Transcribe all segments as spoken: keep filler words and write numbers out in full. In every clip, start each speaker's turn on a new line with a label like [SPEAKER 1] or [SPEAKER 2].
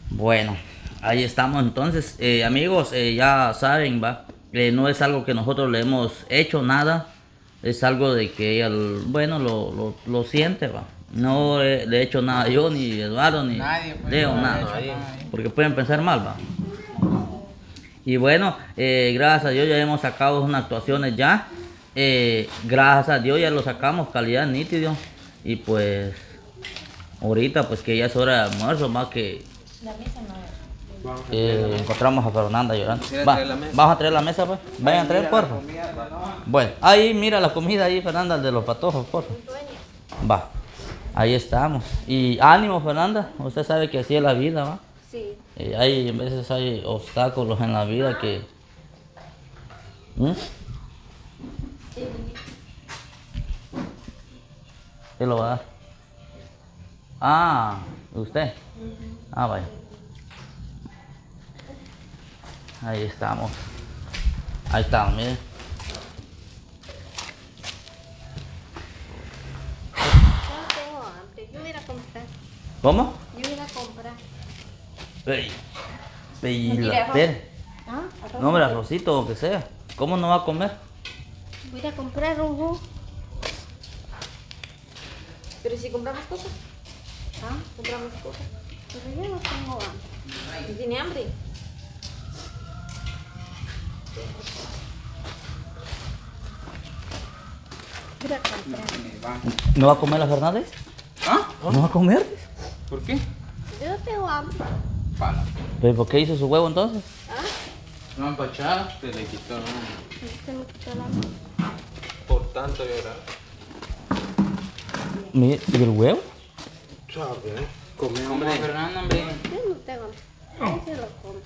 [SPEAKER 1] Bueno, ahí estamos entonces. Eh, amigos, eh, ya saben, va. Eh, no es algo que nosotros le hemos hecho nada. Es algo de que ella, bueno, lo, lo, lo siente, va. No eh, le he hecho nada yo, ni Eduardo, ni
[SPEAKER 2] Nadie, pues,
[SPEAKER 1] Leo,
[SPEAKER 2] no le ha
[SPEAKER 1] nada.
[SPEAKER 2] hecho nada.
[SPEAKER 1] Porque pueden pensar mal, va. Y bueno, eh, gracias a Dios ya hemos sacado unas actuaciones ya. Eh, gracias a Dios ya lo sacamos, calidad nítido. Y pues, ahorita pues que ya es hora de almuerzo, más que eh, encontramos a Fernanda llorando.
[SPEAKER 2] ¿Quieres
[SPEAKER 1] Va,
[SPEAKER 2] traer la mesa?
[SPEAKER 1] vamos a traer la mesa, pues. Vayan a traer, por favor. Bueno, ahí mira la comida ahí, Fernanda, el de los patojos, por favor. Va, ahí estamos. Y ánimo, Fernanda. Usted sabe que así es la vida, ¿va?
[SPEAKER 3] Sí.
[SPEAKER 1] Eh, hay, a veces hay obstáculos en la vida que... ¿Mm? ¿Qué lo va a dar? Ah, ¿usted? Ah, vaya. Ahí estamos. Ahí estamos, miren.
[SPEAKER 3] No tengo hambre. Yo voy a ir a comprar.
[SPEAKER 1] ¿Cómo?
[SPEAKER 3] Yo voy a ir a comprar.
[SPEAKER 1] Ey, ey,
[SPEAKER 3] ¿No quiere
[SPEAKER 1] la-
[SPEAKER 3] arroz?
[SPEAKER 1] espere.
[SPEAKER 3] ¿Ah? ¿Arroz?
[SPEAKER 1] No, hombre, arrocito o que sea. ¿Cómo no va a comer?
[SPEAKER 3] Voy a ir a comprar un jugo. Pero si compramos cosas. ¿Ah? Compramos cosas. Pero yo no tengo hambre. ¿Y tiene hambre? Voy a ir a comprar.
[SPEAKER 1] ¿No va a comer la Fernández?
[SPEAKER 2] ¿Ah?
[SPEAKER 1] ¿No va a comer?
[SPEAKER 2] ¿Por qué?
[SPEAKER 3] Yo no tengo hambre.
[SPEAKER 2] Pala.
[SPEAKER 1] ¿Pero por qué hizo su huevo entonces?
[SPEAKER 3] ¿Ah?
[SPEAKER 2] No empachada, se le quitó el hambre.
[SPEAKER 3] Se me quitó el hambre.
[SPEAKER 2] Por tanto llorar.
[SPEAKER 1] Mire, ¿y el huevo?
[SPEAKER 2] ¿Sabe? Come, hombre. Fernando, hombre.
[SPEAKER 3] Yo no tengo hambre. Yo se lo como.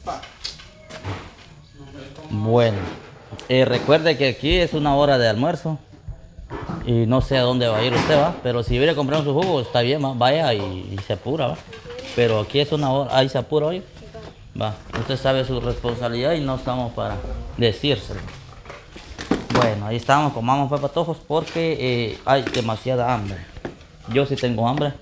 [SPEAKER 1] Bueno, eh, recuerde que aquí es una hora de almuerzo y no sé a dónde va a ir usted, va, pero si viene a comprar su jugo está bien, va, vaya y, y se apura, va. Pero aquí es una hora, ahí se apura hoy. Va, usted sabe su responsabilidad y no estamos para decírselo. Bueno, ahí estamos, comamos papatojos porque eh, hay demasiada hambre. Yo sí tengo hambre.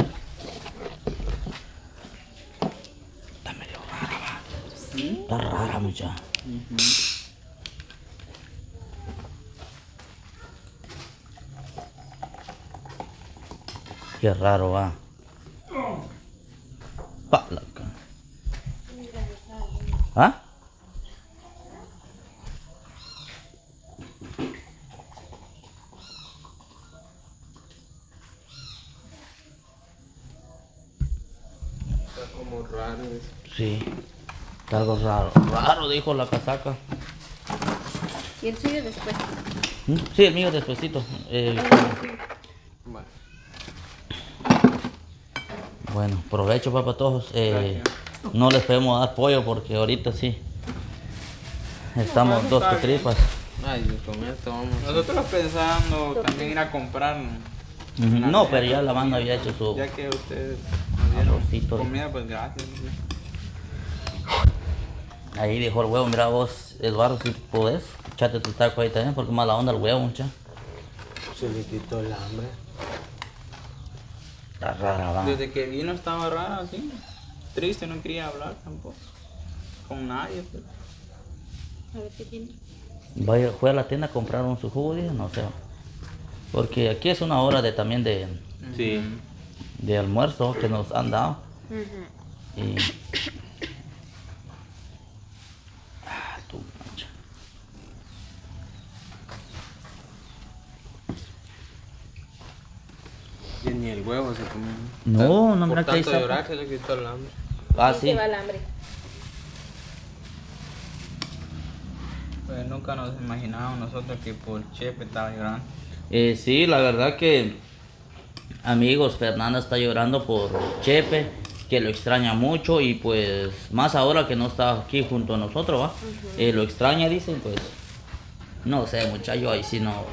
[SPEAKER 1] Está medio rara, va. Está rara, muchacha. Qué raro, va. Pa, la ca- ¿Ah?
[SPEAKER 2] Está como raro eso.
[SPEAKER 1] Sí. Está algo raro. Raro, dijo la casaca.
[SPEAKER 3] Y el suyo después.
[SPEAKER 1] ¿Mm? Sí, el mío despuesito. Eh,
[SPEAKER 2] Bueno.
[SPEAKER 1] bueno, provecho, papatojos. Eh, no les podemos dar pollo porque ahorita sí. Estamos dos que tripas.
[SPEAKER 2] Ay, Dios, con esto vamos. Nosotros pensando también ir a comprar.
[SPEAKER 1] Ujú. No, pero ya la banda había hecho su...
[SPEAKER 2] Ya que ustedes nos dieron
[SPEAKER 1] Arrocito.
[SPEAKER 2] comida, pues gracias.
[SPEAKER 1] Ahí dejó el huevo, mira vos, Eduardo, si podés, echate tu taco ahí también, porque mala onda el huevo, mucha.
[SPEAKER 4] Se le quitó el hambre.
[SPEAKER 1] Está rara, va.
[SPEAKER 2] Desde que vino estaba rara así. Triste, no quería hablar tampoco. Con nadie. Pues.
[SPEAKER 3] A ver qué tiene.
[SPEAKER 1] Vaya, fue a la tienda a comprar un su jugo, dije, no sé. Porque aquí es una hora de también de,
[SPEAKER 2] Sí.
[SPEAKER 1] de almuerzo que nos han dado. Y... Ah, tu mancha.
[SPEAKER 2] Y ni el huevo se comió.
[SPEAKER 1] No, no,
[SPEAKER 2] Por
[SPEAKER 1] mira que ahí
[SPEAKER 2] tanto
[SPEAKER 1] está.
[SPEAKER 2] llorar se le quitó el hambre.
[SPEAKER 1] Ah,
[SPEAKER 3] Ahí
[SPEAKER 1] sí.
[SPEAKER 3] se va el hambre.
[SPEAKER 2] Pues nunca nos imaginábamos nosotros que por Chepe estaba llorando.
[SPEAKER 1] Eh, sí, la verdad que, amigos, Fernanda está llorando por Chepe, que lo extraña mucho y pues más ahora que no está aquí junto a nosotros, ¿va? Eh, lo extraña, dicen, pues, no sé, muchacho, ahí sí no,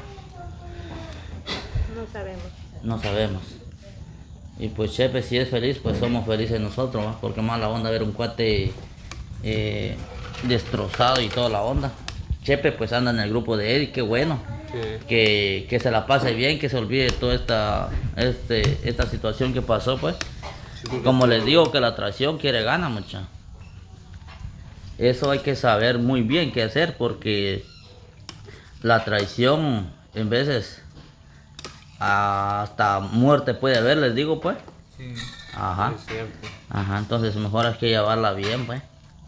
[SPEAKER 3] No sabemos.
[SPEAKER 1] no sabemos. Y pues Chepe si es feliz, pues somos felices nosotros, ¿va? Porque más la onda ver un cuate eh, destrozado y toda la onda. Chepe pues anda en el grupo de él y qué bueno.
[SPEAKER 2] Sí.
[SPEAKER 1] Que, que se la pase bien, que se olvide toda esta, este, esta situación que pasó, pues. Como les digo que la traición quiere gana, mucha. Eso hay que saber muy bien qué hacer porque la traición en veces hasta muerte puede haber, les digo pues.
[SPEAKER 2] Sí.
[SPEAKER 1] Ajá.
[SPEAKER 4] Es cierto.
[SPEAKER 1] Ajá, entonces mejor hay que llevarla bien pues.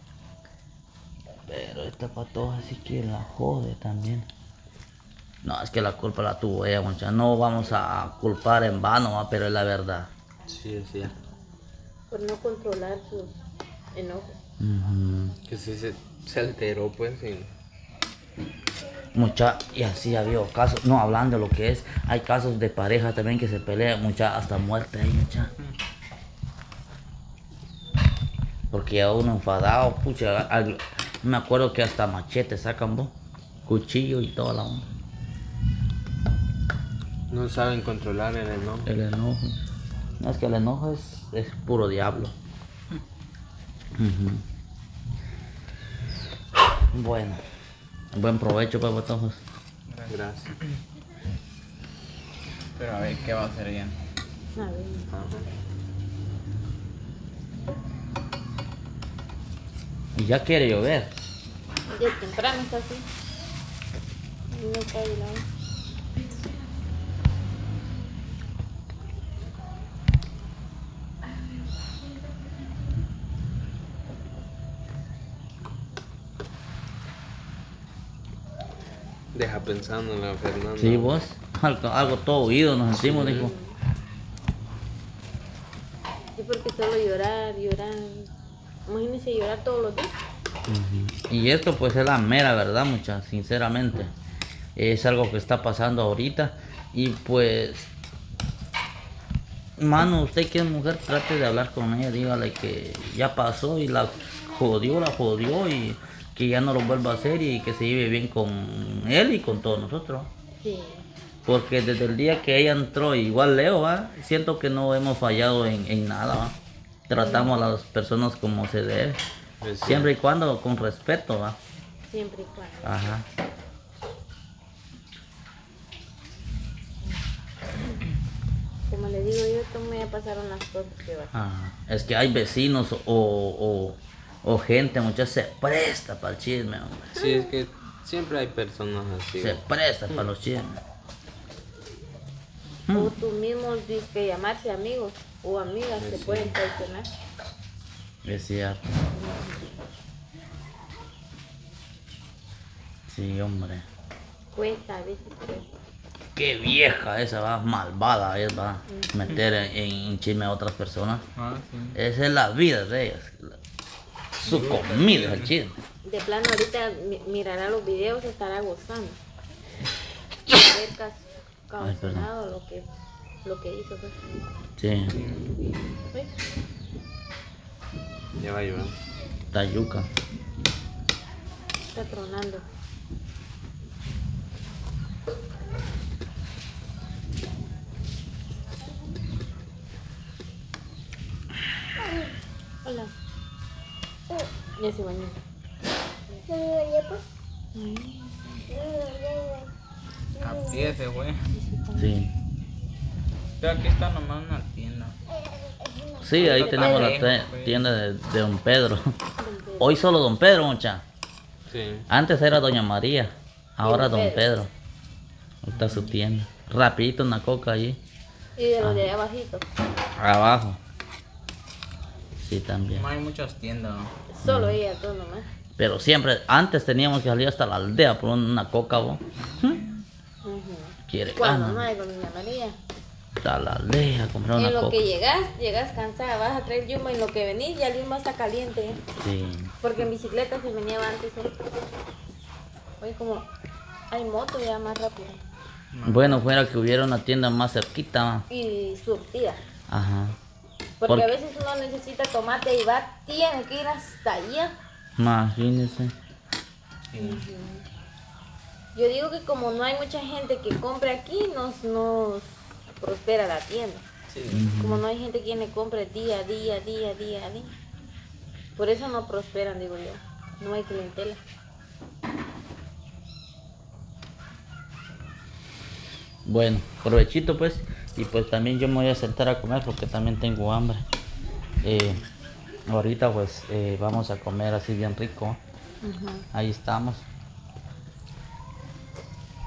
[SPEAKER 1] Pero esta patoja sí que la jode también. No, es que la culpa la tuvo ella, mucha. No vamos a culpar en vano, ¿va? Pero es la verdad.
[SPEAKER 4] Sí, es cierto.
[SPEAKER 3] Por no controlar sus enojos.
[SPEAKER 1] Ujú.
[SPEAKER 4] Que sí se, se alteró, pues, y...
[SPEAKER 1] Mucha, y así ha habido casos, no hablando de lo que es, hay casos de pareja también que se pelean, mucha, hasta muerte ahí, mucha. Porque ya uno enfadado, pucha, al- me acuerdo que hasta machete sacan vos, cuchillo y toda la onda.
[SPEAKER 4] no saben controlar el enojo.
[SPEAKER 1] El enojo. No, es que el enojo es, es puro diablo. Ujú. Bueno, buen provecho pues, botojos.
[SPEAKER 4] Gracias.
[SPEAKER 2] Pero a ver, ¿qué va a hacer ella?
[SPEAKER 3] A ver.
[SPEAKER 1] Y ya quiere llover.
[SPEAKER 3] Ya temprano está así. No cae el agua.
[SPEAKER 4] Deja pensando en la Fernanda.
[SPEAKER 1] Sí, vos, algo, algo todo oído nos sentimos, dijo.
[SPEAKER 3] Sí, porque solo llorar, llorar. Imagínense llorar todos los días.
[SPEAKER 1] Y esto pues es la mera verdad, muchachos, sinceramente. Es algo que está pasando ahorita. Y pues, mano, usted que es mujer, trate de hablar con ella, dígale que ya pasó y la jodió, la jodió y que ya no lo vuelva a hacer y que se lleve bien con él y con todos nosotros.
[SPEAKER 3] Sí.
[SPEAKER 1] Porque desde el día que ella entró, igual Leo, ¿va? Siento que no hemos fallado en, en nada, ¿va? Tratamos a las personas como se debe.
[SPEAKER 4] Es cierto.
[SPEAKER 1] Siempre y cuando con respeto, ¿va?
[SPEAKER 3] Siempre y cuando.
[SPEAKER 1] Ajá.
[SPEAKER 3] Como le digo yo, esto me pasaron las cosas que va.
[SPEAKER 1] Ajá. Es que hay vecinos o, o, o gente, muchas se presta para el chisme, hombre.
[SPEAKER 4] Sí, es que siempre hay personas así.
[SPEAKER 1] Se presta para los chismes.
[SPEAKER 3] O tú mismo dices que llamarse amigos o amigas se pueden traicionar.
[SPEAKER 1] Es cierto. Sí, hombre.
[SPEAKER 3] Cuesta, a veces cuesta.
[SPEAKER 1] Qué vieja esa, va, malvada es, va. Meter en, en chisme a otras personas.
[SPEAKER 2] Ah, sí.
[SPEAKER 1] Esa es la vida de ellas. Su comida, el chisme.
[SPEAKER 3] De plano, ahorita mi- mirará los videos, estará gozando. Y haber cas-
[SPEAKER 1] Ay, perdón.
[SPEAKER 3] causado lo que, lo que hizo. Pues.
[SPEAKER 1] Sí,
[SPEAKER 3] ¿Ves?
[SPEAKER 4] Ya va a llover.
[SPEAKER 1] Tayuca.
[SPEAKER 3] Está tronando. Hola. Ya se bañó.
[SPEAKER 2] A pie se fue.
[SPEAKER 1] Sí.
[SPEAKER 2] Pero aquí está nomás una tienda.
[SPEAKER 1] Sí, ahí tenemos la te- tienda de, de Don Pedro. Hoy solo Don Pedro, mucha.
[SPEAKER 4] Sí.
[SPEAKER 1] Antes era Doña María, ahora
[SPEAKER 3] Don
[SPEAKER 1] Don
[SPEAKER 3] Pedro.
[SPEAKER 1] Pedro. Ahí está su tienda. Rapidito una coca allí.
[SPEAKER 3] Y de los de allá abajito.
[SPEAKER 1] Abajo. Sí, también.
[SPEAKER 2] No hay muchas tiendas, ¿no?
[SPEAKER 3] Solo ella, todo nomás.
[SPEAKER 1] Pero siempre, antes teníamos que salir hasta la aldea por una coca, vos.
[SPEAKER 3] Ujú.
[SPEAKER 1] Quiere
[SPEAKER 3] Cuando no
[SPEAKER 1] ganas.
[SPEAKER 3] hay con Doña María.
[SPEAKER 1] Hasta la aldea a comprar una
[SPEAKER 3] En lo
[SPEAKER 1] coca.
[SPEAKER 3] que llegas, llegas cansada, vas a traer yuma, en lo que venís ya el yuma está caliente. ¿eh?
[SPEAKER 1] Sí.
[SPEAKER 3] Porque en bicicleta se venía antes. ¿eh? Hoy como hay moto ya más rápido.
[SPEAKER 1] Bueno, fuera que hubiera una tienda más cerquita. va.
[SPEAKER 3] Y surtida.
[SPEAKER 1] Ajá.
[SPEAKER 3] Porque
[SPEAKER 1] Porque-
[SPEAKER 3] a veces uno necesita tomate y va, tiene que ir hasta allá.
[SPEAKER 1] Imagínense.
[SPEAKER 3] Yo digo que como no hay mucha gente que compre aquí, nos, nos prospera la tienda.
[SPEAKER 2] Sí.
[SPEAKER 3] Como no hay gente quien le compre día a día, día a día, a día. Por eso no prosperan, digo yo. No hay clientela.
[SPEAKER 1] Bueno, provechito pues. Y pues también yo me voy a sentar a comer porque también tengo hambre. Eh, ahorita pues eh, vamos a comer así bien rico. Ahí estamos.